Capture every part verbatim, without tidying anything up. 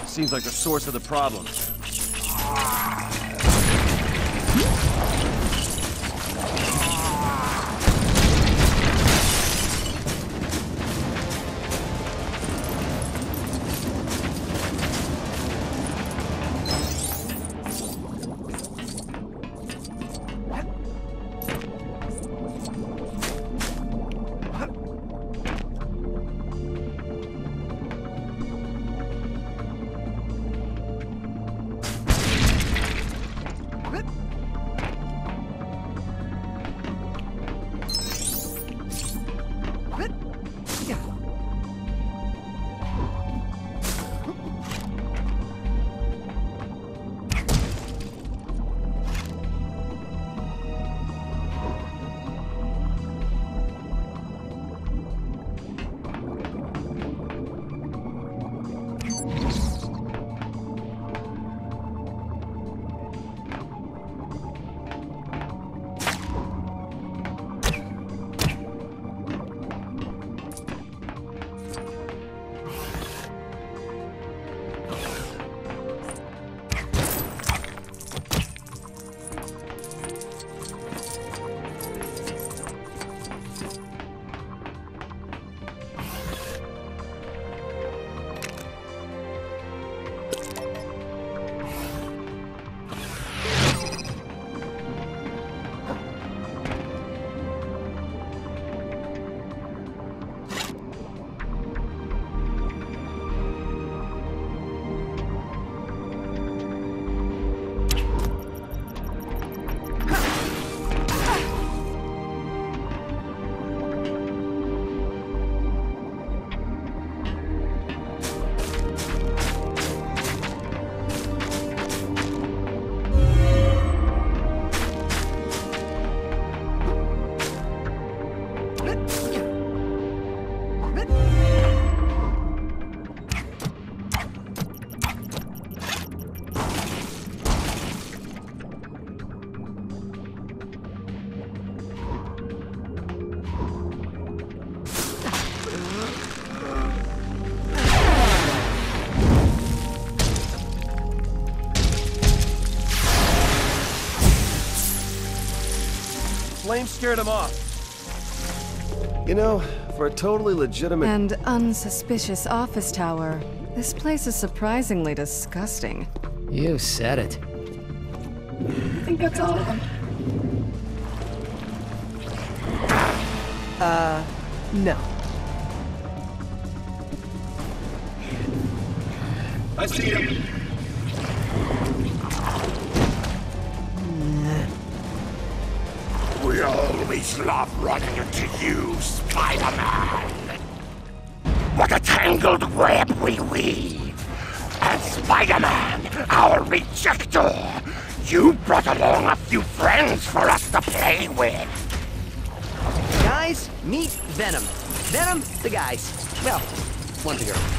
seems like the source of the problem. Flame scared him off. You know, for a totally legitimate... And unsuspicious office tower, this place is surprisingly disgusting. You said it. I think that's all of them. Uh, no. I see him. We always love running into you, Spider-Man. What a tangled web we weave. And Spider-Man, our rejector, you brought along a few friends for us to play with. Guys, meet Venom. Venom, the guys. Well, one the girl.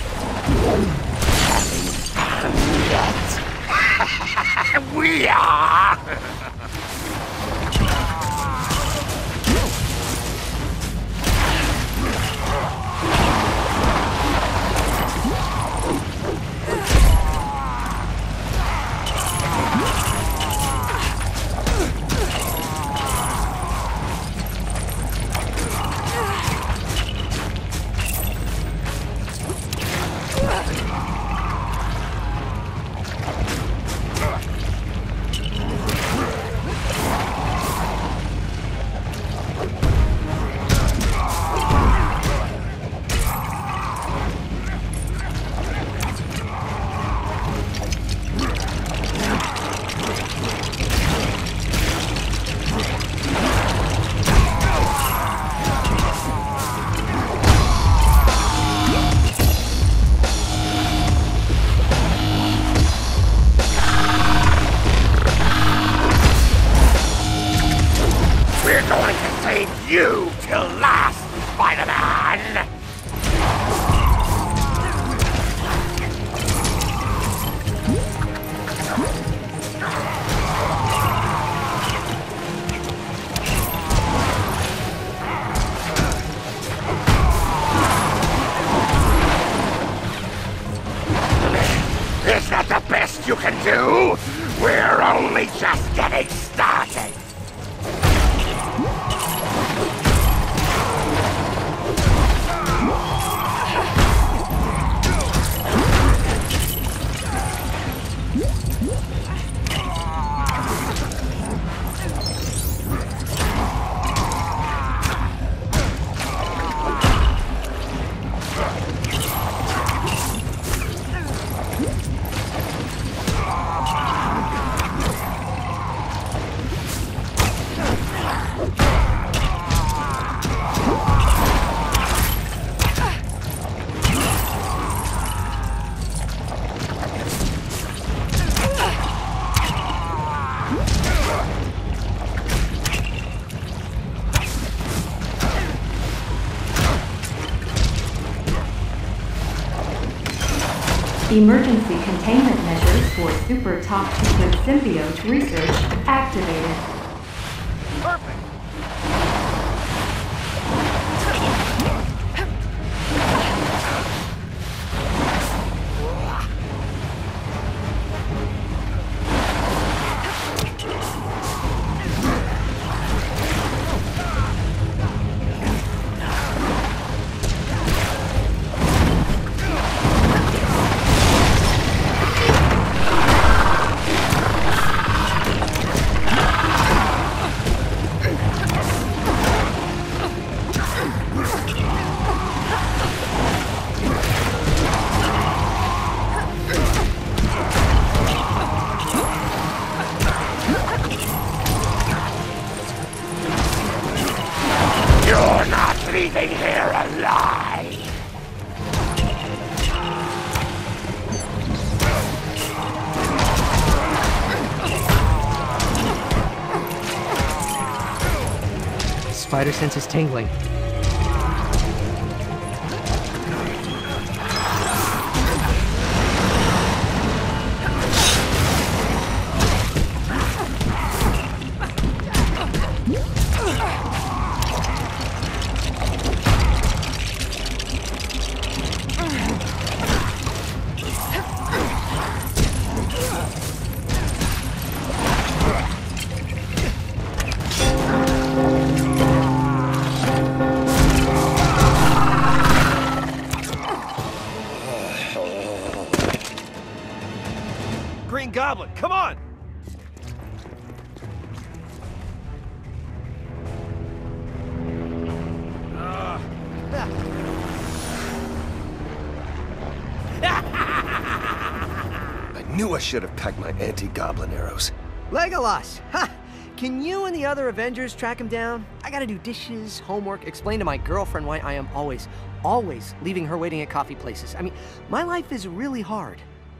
And yet... we are... We're going to save you till last, Spider-Man! just getting started. Emergency containment measures for super top secret symbiote research activated. Perfect! You're not leaving here alive! Spider sense is tingling. Green Goblin, come on! I knew I should have packed my anti-goblin arrows. Legolas! Ha! Can you and the other Avengers track him down? I gotta do dishes, homework, explain to my girlfriend why I am always, always leaving her waiting at coffee places. I mean, my life is really hard.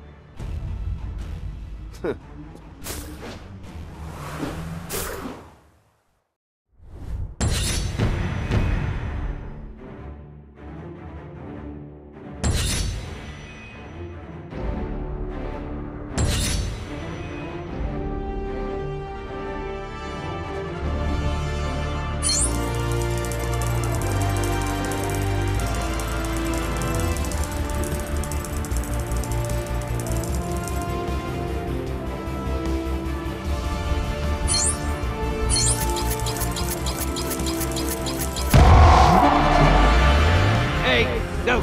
No!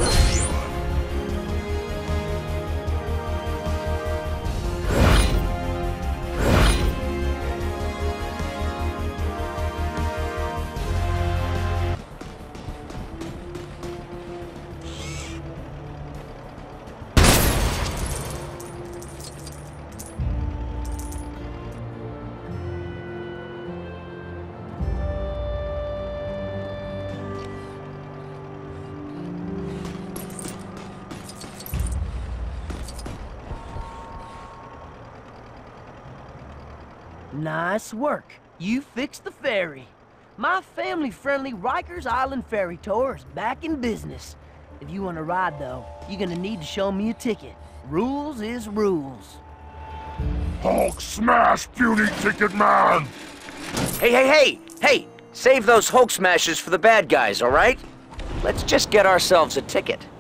Nice work. You fixed the ferry. My family-friendly Rikers Island ferry tour is back in business. If you want to ride, though, you're gonna need to show me a ticket. Rules is rules. Hulk smash, beauty ticket man! Hey, hey, hey! Hey! Save those Hulk smashes for the bad guys, all right? Let's just get ourselves a ticket.